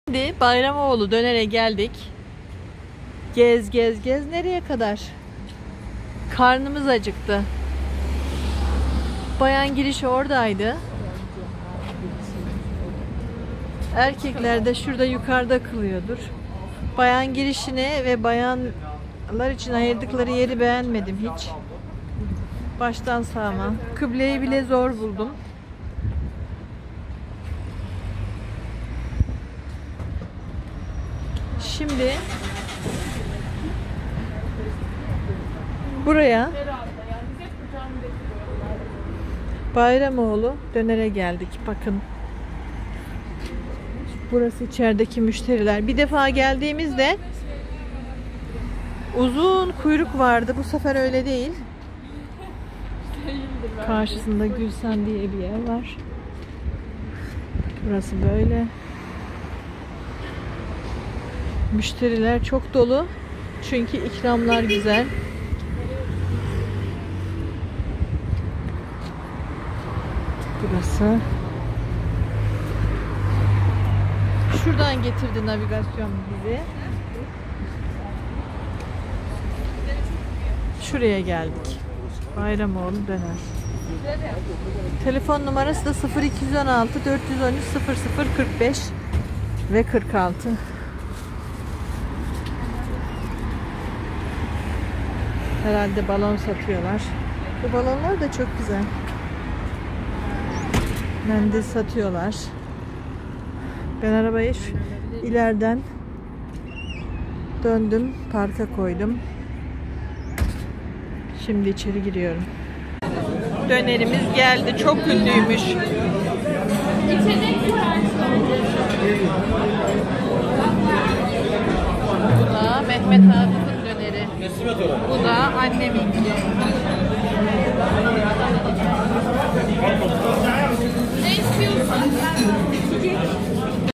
Şimdi Bayramoğlu dönere geldik. Gez gez gez nereye kadar? Karnımız acıktı. Bayan girişi oradaydı. Erkekler de şurada yukarıda kılıyordur. Bayan girişini ve bayanlar için ayırdıkları yeri beğenmedim hiç. Baştan sağma. Kıbleyi bile zor buldum. Şimdi buraya Bayramoğlu dönere geldik. Bakın. Burası içerideki müşteriler. Bir defa geldiğimizde uzun kuyruk vardı. Bu sefer öyle değil. Karşısında Gülsen diye bir yer var. Burası böyle. Müşteriler çok dolu. Çünkü ikramlar güzel. Burası. Şuradan getirdi navigasyon bizi. Şuraya geldik. Bayramoğlu döner. Telefon numarası da 0216 413 00 45 ve 46. Herhalde balon satıyorlar. Bu balonlar da çok güzel. Mendil satıyorlar. Ben arabayı ileriden döndüm, parka koydum. Şimdi içeri giriyorum. Dönerimiz geldi. Çok ünlüymüş. Bu da Mehmet Atıf'ın döneri. Bu da anneminki.